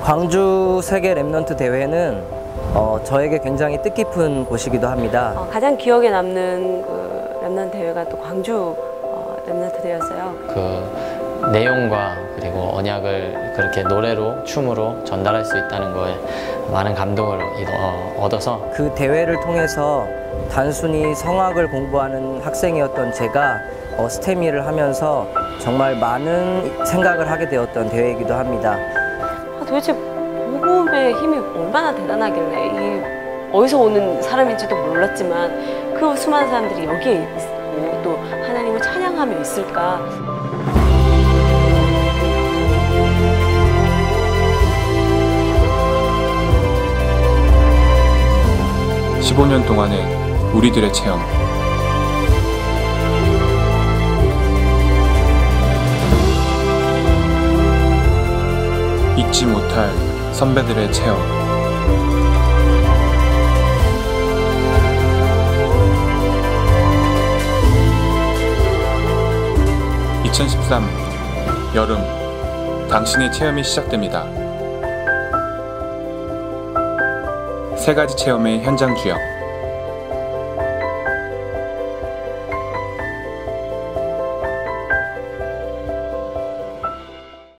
광주 세계 랩넌트 대회는 저에게 굉장히 뜻깊은 곳이기도 합니다. 가장 기억에 남는 그 랩넌트 대회가 또 광주 랩넌트 대회였어요. 그 내용과 그리고 언약을 그렇게 노래로 춤으로 전달할 수 있다는 거에 많은 감동을 얻어서 그 대회를 통해서 단순히 성악을 공부하는 학생이었던 제가 스테미를 하면서 정말 많은 생각을 하게 되었던 대회이기도 합니다. 도대체 복음의 힘이 얼마나 대단하길래 어디서 오는 사람인지도 몰랐지만 그 수많은 사람들이 여기에 있고 또 하나님을 찬양하며 있을까. 15년 동안의 우리들의 체험. 잊지 못할 선배들의 체험. 2013 여름, 당신의 체험이 시작됩니다. 3가지 체험의 현장 주역.